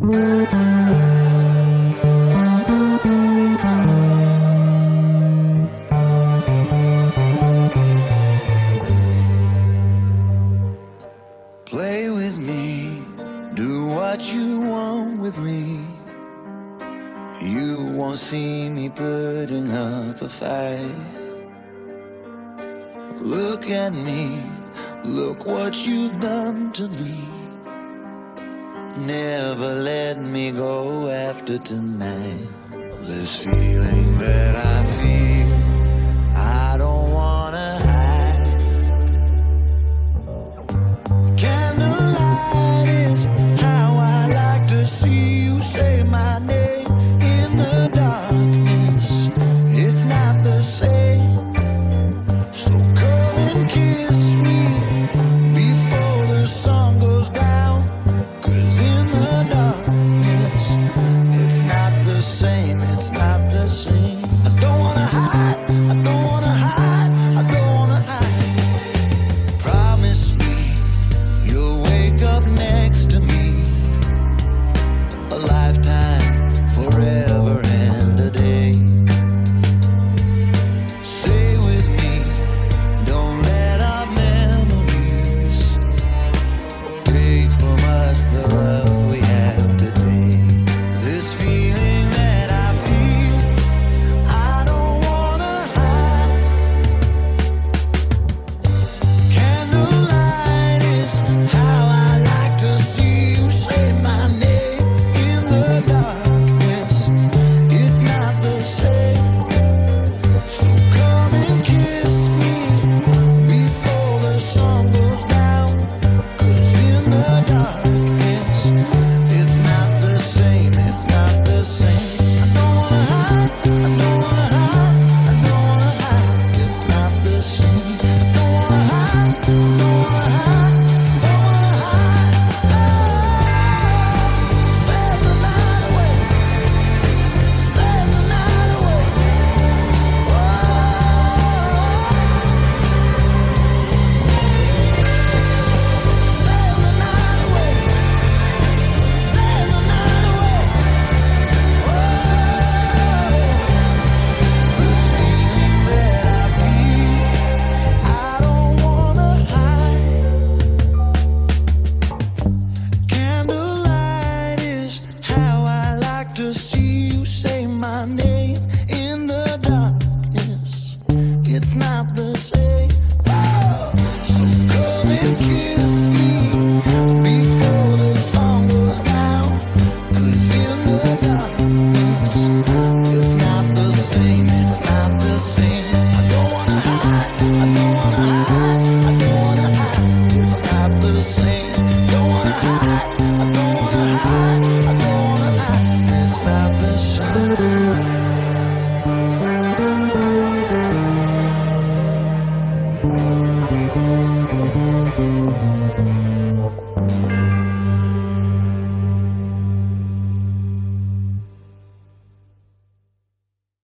Play with me, do what you want with me. You won't see me putting up a fight. Look at me, look what you've done to me. Never let me go after tonight. This feeling that I feel